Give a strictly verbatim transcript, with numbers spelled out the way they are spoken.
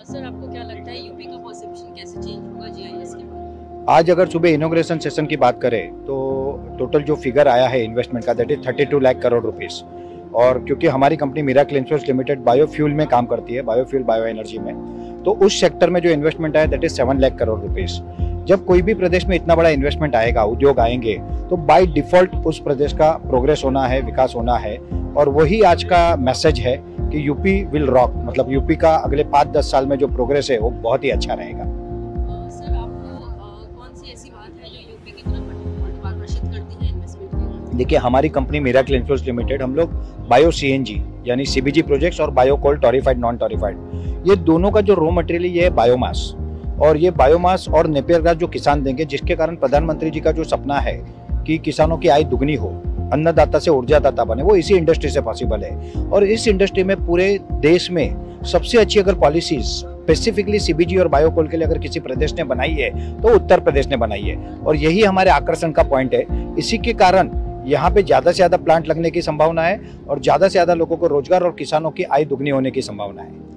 Sir आपको क्या लगता है यूपी का परसेप्शन कैसे चेंज होगा जीआईएस के बाद? आज अगर सुबह इनॉग्रेशन सेशन की बात करें तो टोटल जो फिगर आया है इन्वेस्टमेंट का that is thirty two lakh crore rupees. और क्योंकि हमारी company miracle insurance limited biofuel में काम करती है, बायोफ्यूल बायो एनर्जी में, तो उस सेक्टर में जो इन्वेस्टमेंट आया that is seven lakh crore rupees. जब कोई भी प्रदेश में इतना बड़ा इन्वेस्टमेंट आएगा, उद्योग आएंगे, तो बाय डिफॉल्ट उस प्रदेश का प्रोग्रेस होना है, विकास होना है। और वही आज का मैसेज है कि यूपी विल रॉक, मतलब यूपी का अगले पाँच दस साल में जो प्रोग्रेस है वो बहुत ही अच्छा रहेगा। सर आपको कौन सी ऐसी बात है जो यूपी की तरफ आकर्षित करती है इन्वेस्टमेंट के लिए? देखिए, हमारी कंपनी मिराकल इंश्योरेंस लिमिटेड, हम लोग बायो सीएनजी यानी सीबीजी प्रोजेक्ट्स और bio coal torrefied non torrefied, ये दोनों का जो रॉ मटेरियल ये है बायोमास। और ये बायोमास और नेपियर घास जो किसान देंगे, जिसके कारण प्रधानमंत्री जी का जो सपना है कि किसानों की आय दुगनी हो, अन्नदाता से ऊर्जादाता बने, वो इसी इंडस्ट्री से पॉसिबल है। और इस इंडस्ट्री में पूरे देश में सबसे अच्छी अगर पॉलिसीज स्पेसिफिकली सीबीजी और बायोकोल के लिए अगर किसी प्रदेश ने बनाई है तो उत्तर प्रदेश ने बनाई है। और यही हमारे आकर्षण का पॉइंट है। इसी के कारण यहाँ पे ज्यादा से ज्यादा प्लांट लगने की संभावना है और ज्यादा से ज्यादा लोगों को रोजगार और किसानों की आय दुगनी होने की संभावना है।